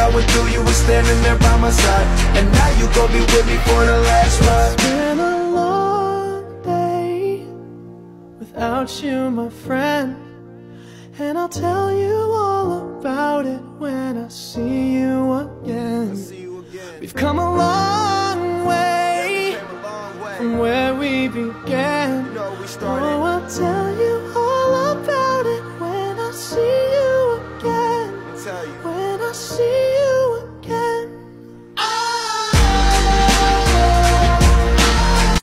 went through, you were standing there by my side. And now you gon' be with me for the last ride. It's been a long day without you, my friend, and I'll tell you all about it when I see you again. We've come a long way from where we began. Oh, I'll tell